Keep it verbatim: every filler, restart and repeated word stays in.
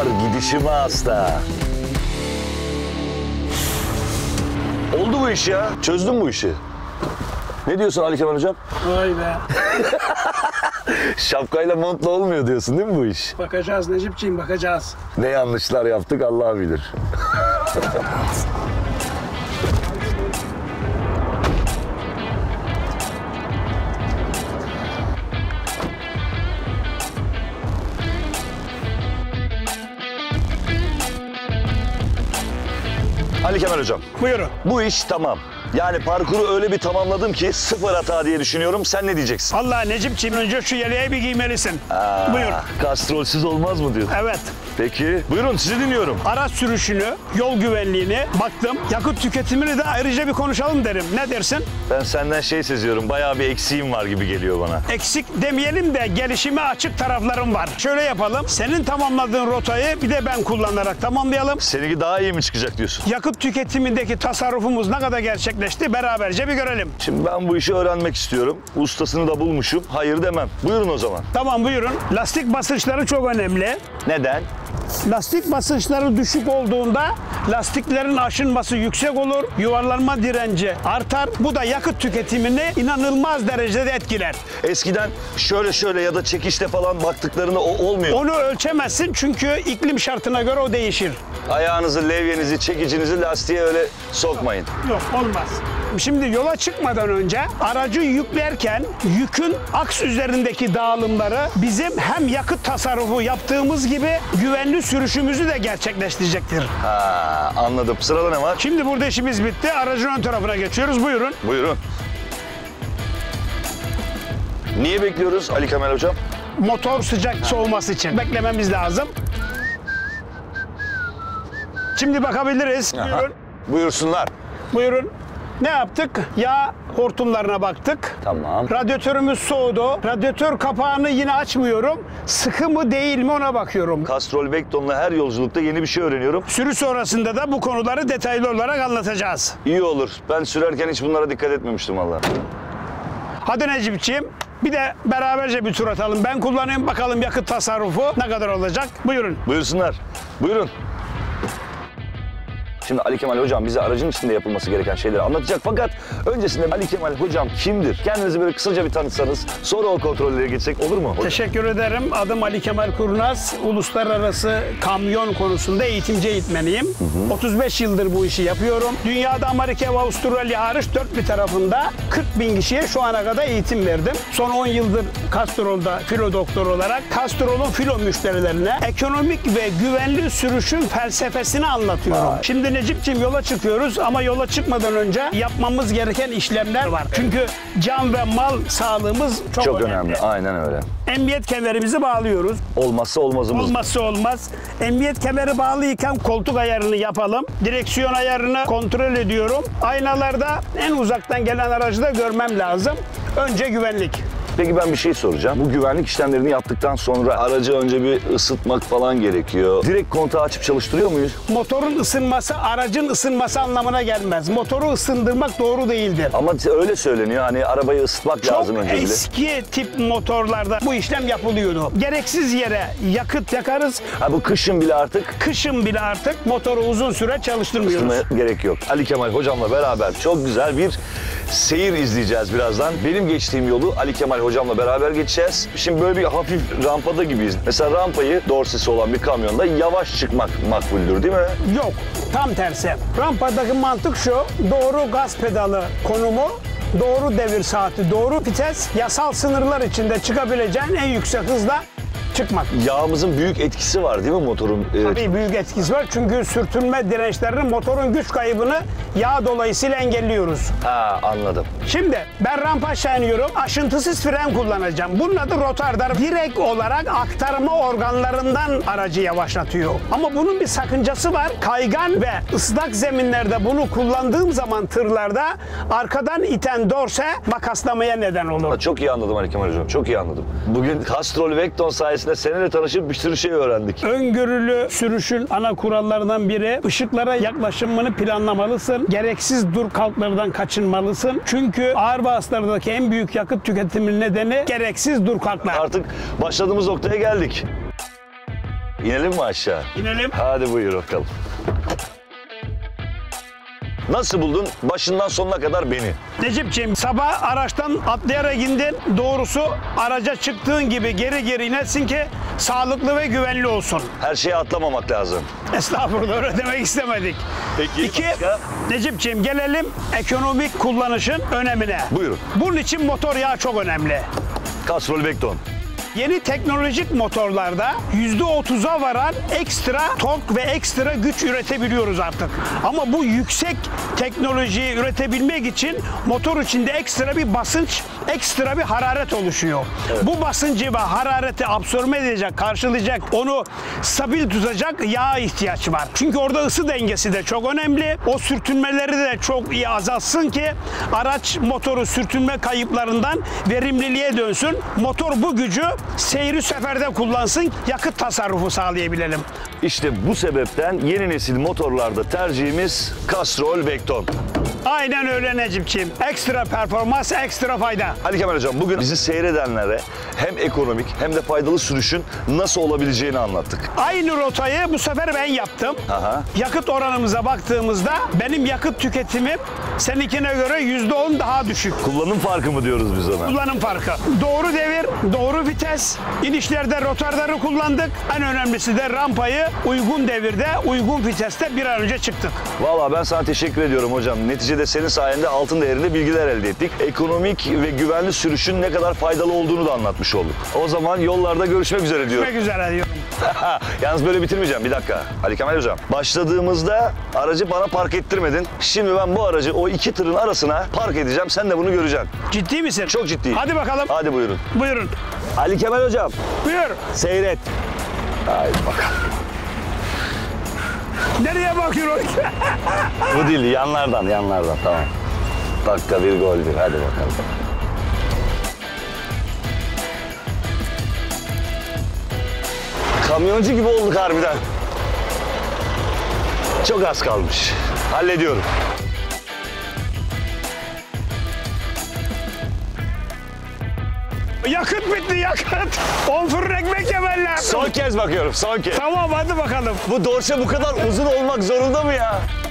var gidişime hasta. Oldu bu iş ya. Çözdün bu işi. Ne diyorsun Ali Kemal hocam? Vay be. Şapkayla montla olmuyor diyorsun değil mi bu iş? Bakacağız Necipciğim, bakacağız. Ne yanlışlar yaptık Allah bilir. Ali Kemal hocam. Buyurun. Bu iş tamam. Yani parkuru öyle bir tamamladım ki sıfır hata diye düşünüyorum. Sen ne diyeceksin? Vallahi Necipciğim önce şu yeleği bir giymelisin. Aa, Buyur. Kastrolsüz olmaz mı diyorsun? Evet. Peki. Buyurun sizi dinliyorum. Araç sürüşünü, yol güvenliğini baktım. Yakıt tüketimini de ayrıca bir konuşalım derim. Ne dersin? Ben senden şey seziyorum. Bayağı bir eksiğim var gibi geliyor bana. Eksik demeyelim de gelişime açık taraflarım var. Şöyle yapalım. Senin tamamladığın rotayı bir de ben kullanarak tamamlayalım. Seninki daha iyi mi çıkacak diyorsun? Yakıt tüketimindeki tasarrufumuz ne kadar gerçekleşti beraberce bir görelim. Şimdi ben bu işi öğrenmek istiyorum. Ustasını da bulmuşum. Hayır demem. Buyurun o zaman. Tamam buyurun. Lastik basınçları çok önemli. Neden? Lastik basınçları düşük olduğunda lastiklerin aşınması yüksek olur, yuvarlanma direnci artar. Bu da yakıt tüketimini inanılmaz derecede etkiler. Eskiden şöyle şöyle ya da çekişte falan baktıklarında o olmuyor. Onu ölçemezsin çünkü iklim şartına göre o değişir. Ayağınızı, levyenizi, çekicinizi lastiğe öyle sokmayın. Yok olmaz. Şimdi yola çıkmadan önce aracı yüklerken yükün aks üzerindeki dağılımları bizim hem yakıt tasarrufu yaptığımız gibi güvenli sürüşümüzü de gerçekleştirecektir. Ha, anladım. Sırada ne var? Şimdi burada işimiz bitti. Aracın ön tarafına geçiyoruz. Buyurun. Buyurun. Niye bekliyoruz Ali Kemal hocam? Motor sıcak soğuması için beklememiz lazım. Şimdi bakabiliriz. Aha. Buyurun. Buyursunlar. Buyurun. Ne yaptık? Yağ hortumlarına baktık. Tamam. Radyatörümüz soğudu. Radyatör kapağını yine açmıyorum. Sıkı mı değil mi ona bakıyorum. Kastrol Vecton'la her yolculukta yeni bir şey öğreniyorum. Sürü sonrasında da bu konuları detaylı olarak anlatacağız. İyi olur. Ben sürerken hiç bunlara dikkat etmemiştim vallahi. Hadi Necipciğim. Bir de beraberce bir tur atalım. Ben kullanayım bakalım yakıt tasarrufu ne kadar olacak. Buyurun. Buyursunlar. Buyurun. Şimdi Ali Kemal hocam bize aracın içinde yapılması gereken şeyleri anlatacak. Fakat öncesinde Ali Kemal hocam kimdir? Kendinizi böyle kısaca bir tanıtsanız sonra o kontrollere geçsek olur mu? Hocam? Teşekkür ederim. Adım Ali Kemal Kurnaz. Uluslararası kamyon konusunda eğitimci eğitmeniyim. Hı hı. otuz beş yıldır bu işi yapıyorum. Dünyada Amerika ve Avustralya hariç dört bir tarafında kırk bin kişiye şu ana kadar eğitim verdim. Son on yıldır Castrol'da filo doktor olarak Castrol'un filo müşterilerine ekonomik ve güvenli sürüşün felsefesini anlatıyorum. Vay. Şimdi Necipciğim yola çıkıyoruz ama yola çıkmadan önce yapmamız gereken işlemler var. Çünkü can ve mal sağlığımız çok, çok önemli. önemli. Aynen öyle. Emniyet kemerimizi bağlıyoruz. Olmazsa olmazımız. Olmazsa olmaz. Emniyet kemeri bağlıyken koltuk ayarını yapalım. Direksiyon ayarını kontrol ediyorum. Aynalarda en uzaktan gelen aracı da görmem lazım. Önce güvenlik. Peki ben bir şey soracağım. Bu güvenlik işlemlerini yaptıktan sonra aracı önce bir ısıtmak falan gerekiyor. Direkt kontağı açıp çalıştırıyor muyuz? Motorun ısınması aracın ısınması anlamına gelmez. Motoru ısındırmak doğru değildir. Ama öyle söyleniyor. Hani arabayı ısıtmak Çok lazım önce bile. Çok eski tip motorlarda bu işlem yapılıyordu. Gereksiz yere yakıt yakarız. Ha bu kışın bile artık? Kışın bile artık motoru uzun süre çalıştırmıyoruz. Isıtmaya gerek yok. Ali Kemal hocamla beraber çok güzel bir seyir izleyeceğiz birazdan. Benim geçtiğim yolu Ali Kemal hocamla beraber geçeceğiz. Şimdi böyle bir hafif rampada gibiyiz. Mesela rampayı dorsesi olan bir kamyonda yavaş çıkmak makbuldür değil mi? Yok, tam tersi. Rampadaki mantık şu, doğru gaz pedalı konumu, doğru devir saati, doğru vites, yasal sınırlar içinde çıkabileceğin en yüksek hızla çıkmak. Yağımızın büyük etkisi var değil mi motorun? Tabii büyük etkisi var çünkü sürtünme dirençlerini, motorun güç kaybını yağ dolayısıyla engelliyoruz. Ha anladım. Şimdi ben rampa aşağı iniyorum, aşıntısız fren kullanacağım. Bunun adı rotardır. Direkt olarak aktarma organlarından aracı yavaşlatıyor. Ama bunun bir sakıncası var. Kaygan ve ıslak zeminlerde bunu kullandığım zaman tırlarda arkadan iten dorse makaslamaya neden olur. Ha, çok iyi anladım Ali Kemal hocam, çok iyi anladım. Bugün Castrol Vecton sayesinde seninle tanışıp bir sürü şey öğrendik. Öngörülü sürüşün ana kurallarından biri ışıklara yaklaşımını planlamalısın. Gereksiz dur kalklardan kaçınmalısın. Çünkü ağır vasıtalardaki en büyük yakıt tüketiminin nedeni gereksiz dur kalklar. Artık başladığımız noktaya geldik. İnelim mi aşağı? İnelim. Hadi buyur bakalım. Nasıl buldun başından sonuna kadar beni? Necipciğim, sabah araçtan atlayarak indin. Doğrusu araca çıktığın gibi geri geri inersin ki sağlıklı ve güvenli olsun. Her şeye atlamamak lazım. Estağfurullah, öyle demek istemedik. Peki, İki, başka? Necipciğim, gelelim ekonomik kullanışın önemine. Buyurun. Bunun için motor yağı çok önemli. Castrol Vecton. Yeni teknolojik motorlarda yüzde otuza varan ekstra tork ve ekstra güç üretebiliyoruz artık. Ama bu yüksek teknolojiyi üretebilmek için motor içinde ekstra bir basınç, ekstra bir hararet oluşuyor. Evet. Bu basıncı ve harareti absorbe edecek, karşılayacak, onu stabil tutacak yağa ihtiyaç var. Çünkü orada ısı dengesi de çok önemli. O sürtünmeleri de çok iyi azaltsın ki araç motoru sürtünme kayıplarından verimliliğe dönsün. Motor bu gücü seyri seferde kullansın, yakıt tasarrufu sağlayabilelim. İşte bu sebepten yeni nesil motorlarda tercihimiz Castrol Vecton. Aynen öyle Necipciğim. Ekstra performans, ekstra fayda. Ali Kemal Hocam, bugün bizi seyredenlere hem ekonomik hem de faydalı sürüşün nasıl olabileceğini anlattık. Aynı rotayı bu sefer ben yaptım. Aha. Yakıt oranımıza baktığımızda benim yakıt tüketimim seninkine göre yüzde on daha düşük. Kullanım farkı mı diyoruz biz ona? Kullanım farkı. Doğru devir, doğru vites. İnişlerde rotarları kullandık. En önemlisi de rampayı uygun devirde, uygun viteste bir an önce çıktık. Vallahi ben sana teşekkür ediyorum hocam. Neticede senin sayende altın değerinde bilgiler elde ettik. Ekonomik ve güvenli sürüşün ne kadar faydalı olduğunu da anlatmış olduk. O zaman yollarda görüşmek üzere diyorum. Görüşmek üzere diyorum. Yalnız böyle bitirmeyeceğim, bir dakika. Ali Kemal Hocam, başladığımızda aracı bana park ettirmedin. Şimdi ben bu aracı o iki tırın arasına park edeceğim. Sen de bunu göreceksin. Ciddi misin? Çok ciddiyim. Hadi bakalım. Hadi buyurun. Buyurun. Ali Kemal Hocam, Buyur. seyret. Haydi bakalım. Nereye bakıyorsun? Bu değil, yanlardan, yanlardan. Tamam. Dakika bir, gol bir. Hadi bakalım. Kamyoncu gibi olduk harbiden. Çok az kalmış. Hallediyorum. Yakıt bitti, yakıt. On fırın ekmek yemem lazım. Son kez bakıyorum, son kez. Tamam, hadi bakalım. Bu dorse bu kadar uzun olmak zorunda mı ya?